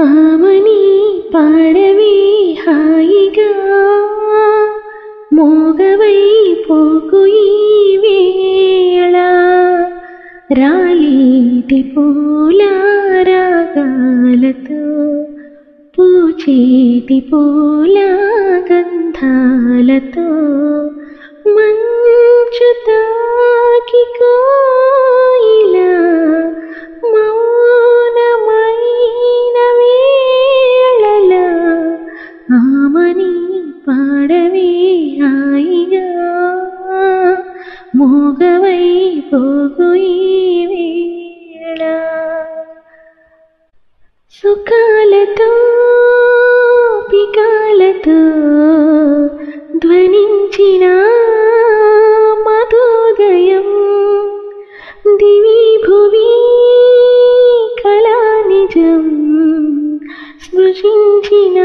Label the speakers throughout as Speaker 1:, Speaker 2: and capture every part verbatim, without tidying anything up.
Speaker 1: ఆమని పాడవే హాయిగా మోగవై పోకు ఈ వేళ రాలేటి పూల రాగాలతో పూచేటి పూల గంధాలతో మంచు తాకి కోయిలా మౌనమైన వేళలా ఆమని పాడవే హాయిగా మోగవై పోగు ఈ వేళ సుఖాలతో పికాలతో ధ్వనించిన మధోదయం దివి భువి కళా నిజం స్పృశించిన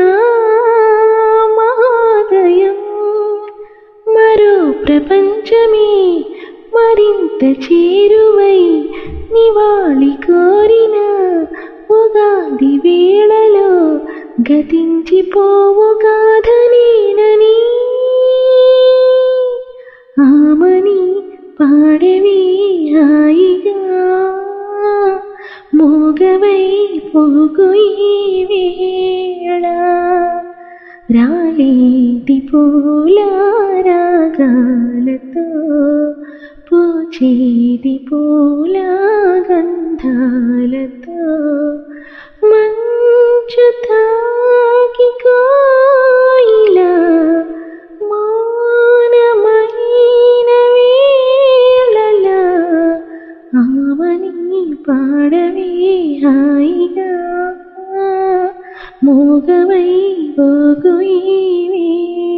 Speaker 1: మహోదయం మరో ప్రపంచమే మరింత చేరువై నివాళి కోరిన ఉగాది వేళలో గతించిపోవు గాథనేనని ఆమని పాడవే హాయిగా మోగవై పోగు ఈ వేళ రాలేటి పూల రాగాలతో పూచేటి పూల గంధాలతో మంచు తాకి కోయిలా మౌనమైన వేళలా ఆమని పాడవే హాయిగా మోగవై పోగు ఈ వేళ.